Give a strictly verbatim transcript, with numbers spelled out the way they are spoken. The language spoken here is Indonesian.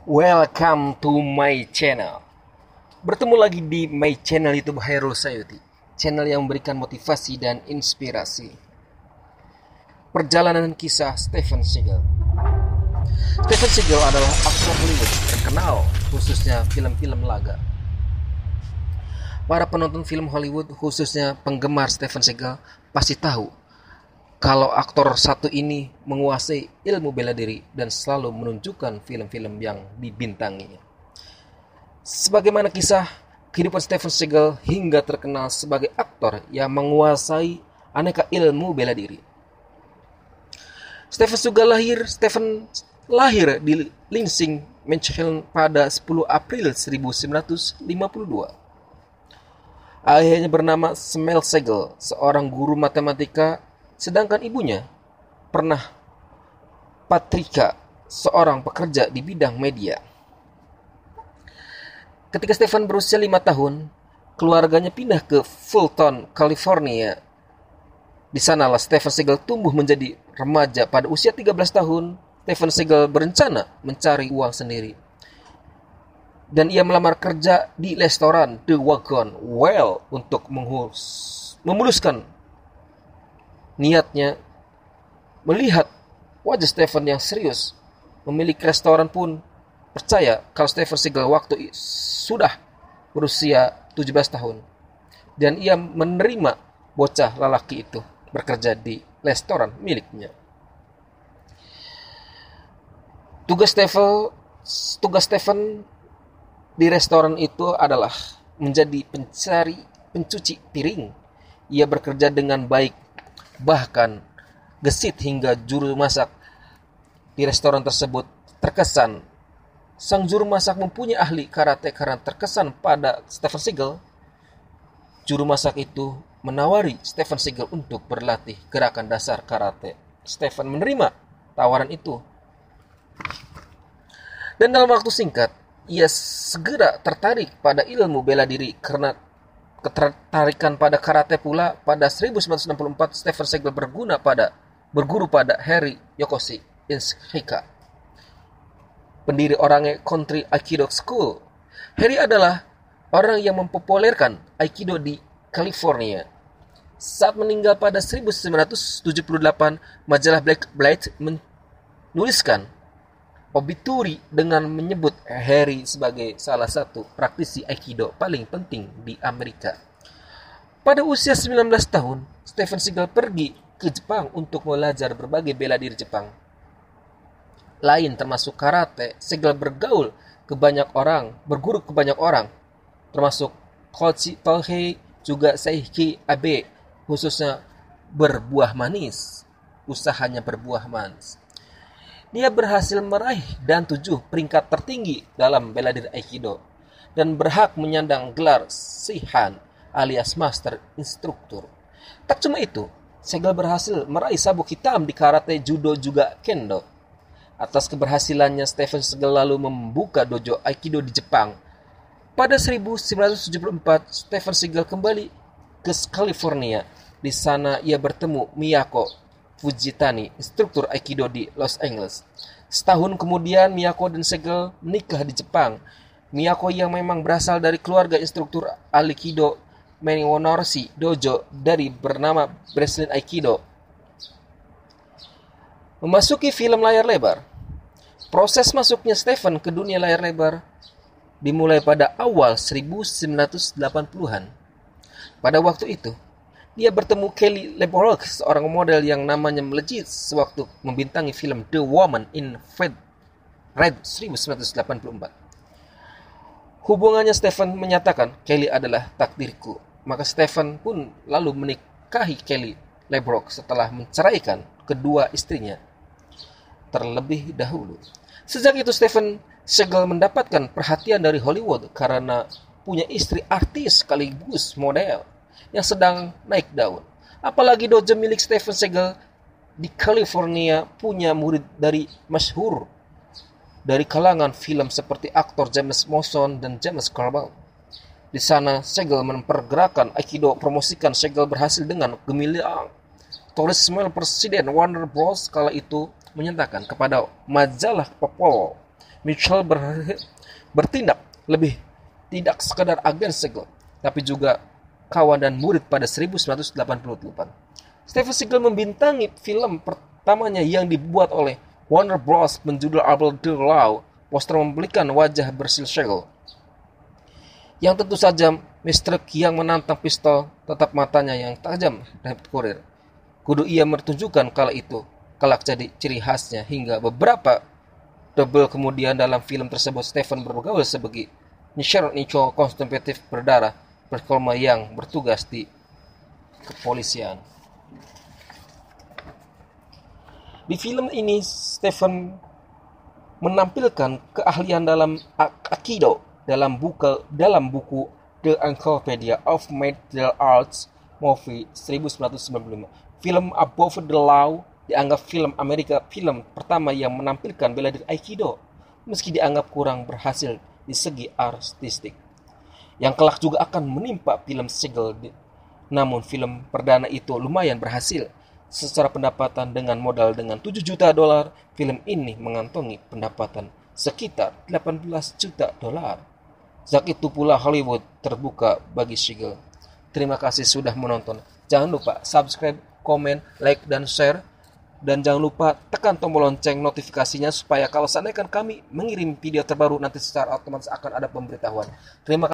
Welcome to my channel. Bertemu lagi di my channel YouTube Hairul Sayuti, channel yang memberikan motivasi dan inspirasi. Perjalanan kisah Steven Seagal. Steven Seagal adalah aktor Hollywood terkenal, khususnya film-film laga. Para penonton film Hollywood, khususnya penggemar Steven Seagal, pasti tahu kalau aktor satu ini menguasai ilmu bela diri dan selalu menunjukkan film-film yang dibintanginya. Sebagaimana kisah kehidupan Steven Seagal hingga terkenal sebagai aktor yang menguasai aneka ilmu bela diri. Steven Seagal lahir Steven lahir di Lansing, Michigan pada sepuluh April seribu sembilan ratus lima puluh dua. Ayahnya bernama Samuel Seagal, seorang guru matematika, sedangkan ibunya pernah Patricia, seorang pekerja di bidang media. Ketika Steven berusia lima tahun, keluarganya pindah ke Fulton, California. Di sanalah Steven Seagal tumbuh menjadi remaja. Pada usia tiga belas tahun, Steven Seagal berencana mencari uang sendiri. Dan ia melamar kerja di restoran The Wagon Well untuk menghus- memuluskan niatnya. Melihat wajah Steven yang serius, pemilik restoran pun percaya kalau Steven Seagal waktu sudah berusia tujuh belas tahun. Dan ia menerima bocah lelaki itu bekerja di restoran miliknya. Tugas Steven, tugas Steven di restoran itu adalah menjadi pencari pencuci piring. Ia bekerja dengan baik, bahkan gesit hingga juru masak di restoran tersebut terkesan. Sang juru masak mempunyai ahli karate karena terkesan pada Steven Seagal. Juru masak itu menawari Steven Seagal untuk berlatih gerakan dasar karate. Steven menerima tawaran itu. Dan dalam waktu singkat, ia segera tertarik pada ilmu bela diri. Karena ketertarikan pada karate pula, pada seribu sembilan ratus enam puluh empat Steven Seagal berguna pada berguru pada Harry Yokoshi Inshika, pendiri Orange Country Aikido School. Harry adalah orang yang mempopulerkan Aikido di California. Saat meninggal pada seribu sembilan ratus tujuh puluh delapan, majalah Black Blade menuliskan obituary dengan menyebut Harry sebagai salah satu praktisi Aikido paling penting di Amerika. Pada usia sembilan belas tahun, Steven Seagal pergi ke Jepang untuk belajar berbagai bela diri Jepang lain termasuk karate. Seagal bergaul ke banyak orang, berguru ke banyak orang, termasuk Koichi Tohei, juga Seiki Abe, khususnya berbuah manis, usahanya berbuah manis. Dia berhasil meraih dan tujuh peringkat tertinggi dalam bela diri Aikido dan berhak menyandang gelar Shihan alias Master Instruktur. Tak cuma itu, Seagal berhasil meraih sabuk hitam di karate, judo, juga kendo. Atas keberhasilannya, Steven Seagal lalu membuka dojo Aikido di Jepang. Pada seribu sembilan ratus tujuh puluh empat, Steven Seagal kembali ke California. Di sana ia bertemu Miyako Fujitani, instruktur Aikido di Los Angeles. Setahun kemudian, Miyako dan Seagal menikah di Jepang. Miyako yang memang berasal dari keluarga instruktur Aikido Meniwonorshi Dojo dari bernama Brazilian Aikido, memasuki film layar lebar. Proses masuknya Steven ke dunia layar lebar dimulai pada awal seribu sembilan ratus delapan puluhan. Pada waktu itu, dia bertemu Kelly LeBrock, seorang model yang namanya melejit sewaktu membintangi film The Woman in Red seribu sembilan ratus delapan puluh empat. Hubungannya, Steven menyatakan Kelly adalah takdirku. Maka Steven pun lalu menikahi Kelly LeBrock setelah menceraikan kedua istrinya terlebih dahulu. Sejak itu Steven Seagal mendapatkan perhatian dari Hollywood karena punya istri artis sekaligus model yang sedang naik daun. Apalagi dojo milik Steven Seagal di California punya murid dari masyhur dari kalangan film seperti aktor James Mason dan James Corbett. Di sana Seagal mempergerakan Aikido. Promosikan Seagal berhasil dengan gemilang. Tulis Presiden Warner Bros. Kala itu menyatakan kepada majalah Popol Mitchell ber- bertindak lebih tidak sekadar agen Siegel, tapi juga kawan dan murid pada seribu sembilan ratus delapan puluh delapan. Steven Seagal membintangi film pertamanya yang dibuat oleh Warner Bros. Berjudul Abel the Law. Poster membelikan wajah bersil Seagal, yang tentu saja mister yang menantang pistol, tetap matanya yang tajam dan kurir. Kudu ia mertunjukkan kala itu kelak jadi ciri khasnya, hingga beberapa double kemudian dalam film tersebut Stephen bergaul sebagai Nisher Nicho kontemplatif berdarah berkolma yang bertugas di kepolisian. Di film ini Stephen menampilkan keahlian dalam Aikido dalam buku dalam buku The Encyclopedia of Martial Arts Movie seribu sembilan ratus sembilan puluh lima. Film Above the Law dianggap film Amerika film pertama yang menampilkan bela diri Aikido, meski dianggap kurang berhasil di segi artistik, yang kelak juga akan menimpa film Seagal. Namun film perdana itu lumayan berhasil. Secara pendapatan dengan modal dengan tujuh juta dolar, film ini mengantongi pendapatan sekitar delapan belas juta dolar. Saat itu pula Hollywood terbuka bagi Seagal. Terima kasih sudah menonton. Jangan lupa subscribe, komen, like, dan share. Dan jangan lupa tekan tombol lonceng notifikasinya supaya kalau seandainya kami mengirim video terbaru nanti secara otomatis akan ada pemberitahuan. Terima kasih.